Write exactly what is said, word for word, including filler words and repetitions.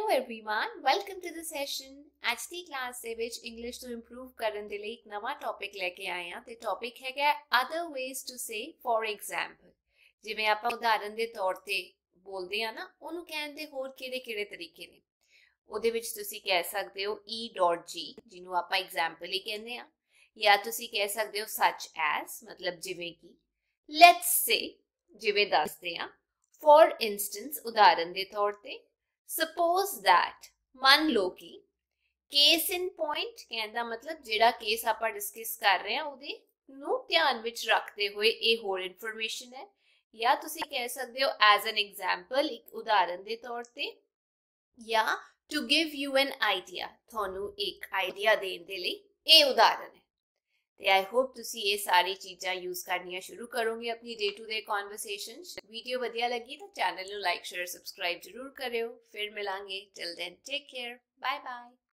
everyone, welcome to the session. ਅੱਜ ਦੀ class ਦੇ ਵਿੱਚ ਇੰਗਲਿਸ਼ ਨੂੰ ਇੰਪਰੂਵ ਕਰਨ ਦੇ ਲਈ ਇੱਕ ਨਵਾਂ ਟੌਪਿਕ ਲੈ ਕੇ ਆਏ ਹਾਂ ਤੇ ਟੌਪਿਕ ਹੈਗਾ other ways to say for example। ਜਿਵੇਂ ਆਪਾਂ ਉਦਾਹਰਨ ਦੇ ਤੌਰ ਤੇ ਬੋਲਦੇ ਆ ਨਾ, ਉਹਨੂੰ ਕਹਿਣ ਦੇ ਹੋਰ ਕਿਹੜੇ-ਕਿਹੜੇ ਤਰੀਕੇ ਨੇ। ਉਹਦੇ ਵਿੱਚ ਤੁਸੀਂ ਕਹਿ ਸਕਦੇ ਹੋ e.g, ਜਿਹਨੂੰ ਆਪਾਂ ਐਗਜ਼ਾਮਪਲ ਹੀ ਕਹਿੰਦੇ ਆ, ਜਾਂ ਤੁਸੀਂ ਕਹਿ ਸਕਦੇ ਹੋ such as, ਮਤਲਬ ਜਿਵੇਂ ਕਿ। let's say, ਜਿਵੇਂ ਦੱਸਦੇ ਆ, for instance, ਉਦਾਹਰਨ ਦੇ ਤੌਰ ਤੇ। suppose that, ਮੰਨ ਲਓ ਕਿ। case in point ਕਹਿਣ ਦਾ ਮਤਲਬ ਜਿਹੜਾ ਕੇਸ ਆਪਾਂ ਡਿਸਕਸ ਕਰ ਰਹੇ ਹਾਂ ਉਹਦੇ ਨੂੰ ਧਿਆਨ ਵਿੱਚ ਰੱਖਦੇ ਹੋਏ ਇਹ ਹੋਰ ਇਨਫੋਰਮੇਸ਼ਨ ਹੈ। ਜਾਂ ਤੁਸੀਂ ਕਹਿ ਸਕਦੇ ਹੋ as an example, ਇੱਕ ਉਦਾਹਰਨ ਦੇ ਤੌਰ ਤੇ। ਜਾਂ to give you an idea, ਤੁਹਾਨੂੰ ਇੱਕ ਆਈਡੀਆ ਦੇਣ ਦੇ ਲਈ ਇਹ ਉਦਾਹਰਨ ਹੈ। ਤੇ ਆਈ ਹੋਪ ਤੁਸੀਂ ਇਹ ਸਾਰੀ ਚੀਜ਼ਾਂ ਯੂਜ਼ ਕਰਨੀਆਂ ਸ਼ੁਰੂ ਕਰੋਗੇ ਆਪਣੀ day to day conversation. Video ਵਧੀਆ ਲੱਗੀ ਤਾਂ ਚੈਨਲ ਨੂੰ ਲਾਈਕ ਸ਼ੇਅਰ ਸਬਸਕ੍ਰਾਈਬ ਜ਼ਰੂਰ ਕਰਿਓ। ਫਿਰ ਮਿਲਾਂਗੇ। Till then take care, bye bye.